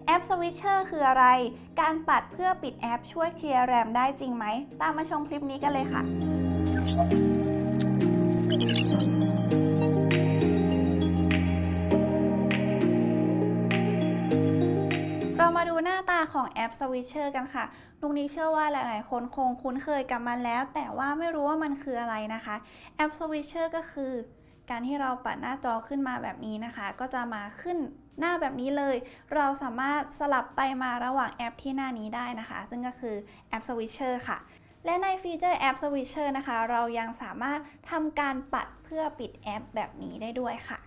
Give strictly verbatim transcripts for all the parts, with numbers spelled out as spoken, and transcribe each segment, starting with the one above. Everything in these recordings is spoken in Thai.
แอป Switcher คืออะไร การปัดเพื่อปิดแอปช่วยเคลียร์แรมได้จริงไหม ตามมาชมคลิปนี้กันเลยค่ะ เรามาดูหน้าตาของแอป Switcher กันค่ะนุกนี้เชื่อว่าหลายๆคนคงคุ้นเคยกับมันแล้วแต่ว่าไม่รู้ว่ามันคืออะไรนะคะแอป Switcher ก็คือการที่เราปัดหน้าจอขึ้นมาแบบนี้นะคะก็จะมาขึ้นหน้าแบบนี้เลยเราสามารถสลับไปมาระหว่างแอปที่หน้านี้ได้นะคะซึ่งก็คือแอป Switcher ค่ะและในฟีเจอร์แอป Switcher นะคะเรายังสามารถทำการปัดเพื่อปิดแอปแบบนี้ได้ด้วยค่ะ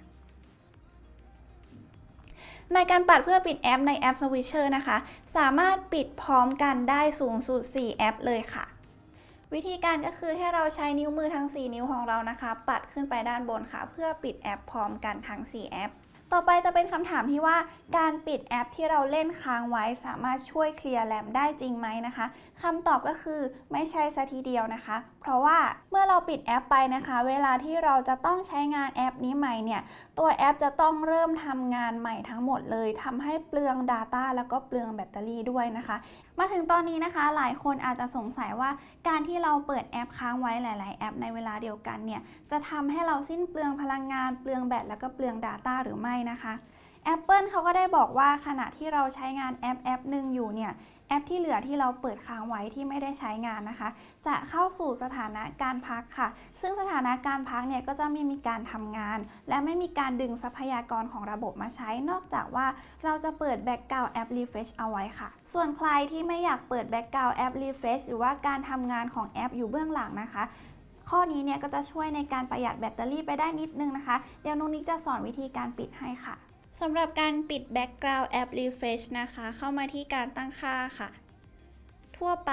ในการปัดเพื่อปิดแอปในแอป Switcher นะคะสามารถปิดพร้อมกันได้สูงสุดสี่แอปเลยค่ะวิธีการก็คือให้เราใช้นิ้วมือทั้งสี่นิ้วของเรานะคะปัดขึ้นไปด้านบนค่ะเพื่อปิดแอปพร้อมกันทั้งสี่แอปต่อไปจะเป็นคำถามที่ว่าการปิดแอปที่เราเล่นค้างไว้สามารถช่วยเคลียร์แรมได้จริงไหมนะคะคำตอบก็คือไม่ใช่ซะทีเดียวนะคะเพราะว่าเมื่อเราปิดแอปไปนะคะเวลาที่เราจะต้องใช้งานแอปนี้ใหม่เนี่ยตัวแอปจะต้องเริ่มทำงานใหม่ทั้งหมดเลยทำให้เปลือง Data แล้วก็เปลืองแบตเตอรี่ด้วยนะคะมาถึงตอนนี้นะคะหลายคนอาจจะสงสัยว่าการที่เราเปิดแอปค้างไว้หลายๆแอปในเวลาเดียวกันเนี่ยจะทำให้เราสิ้นเปลืองพลังงานเปลืองแบตแล้วก็เปลือง Data หรือไม่นะคะ Apple เขาก็ได้บอกว่าขณะที่เราใช้งานแอปแอปหนึ่งอยู่เนี่ยแอปที่เหลือที่เราเปิดค้างไว้ที่ไม่ได้ใช้งานนะคะจะเข้าสู่สถานะการพักค่ะซึ่งสถานะการพักเนี่ยก็จะไม่มีการทำงานและไม่มีการดึงทรัพยากรของระบบมาใช้นอกจากว่าเราจะเปิดแบ็กกราวด์แอป Refresh เอาไว้ค่ะส่วนใครที่ไม่อยากเปิดแบ็กกราวด์แอป Refresh หรือว่าการทำงานของแอปอยู่เบื้องหลังนะคะข้อนี้เนี่ยก็จะช่วยในการประหยัดแบตเตอรี่ไปได้นิดนึงนะคะเดี๋ยวนุ๊กนิกจะสอนวิธีการปิดให้ค่ะสำหรับการปิด Background App Refresh นะคะเข้ามาที่การตั้งค่าค่ะทั่วไป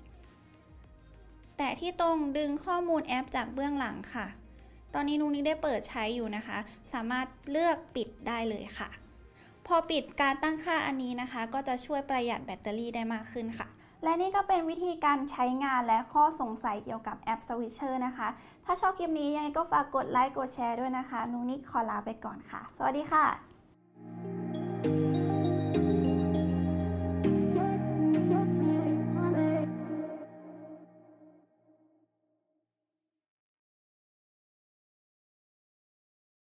แต่ที่ตรงดึงข้อมูลแอปจากเบื้องหลังค่ะตอนนี้นุ๊กนิกได้เปิดใช้อยู่นะคะสามารถเลือกปิดได้เลยค่ะพอปิดการตั้งค่าอันนี้นะคะก็จะช่วยประหยัดแบตเตอรี่ได้มากขึ้นค่ะและนี่ก็เป็นวิธีการใช้งานและข้อสงสัยเกี่ยวกับแอป Switcher นะคะถ้าชอบคลิปนี้ยังไงก็ฝากกดไลค์กดแชร์ด้วยนะคะนุ๊กนิกขอลาไปก่อนค่ะสวัสดีค่ะ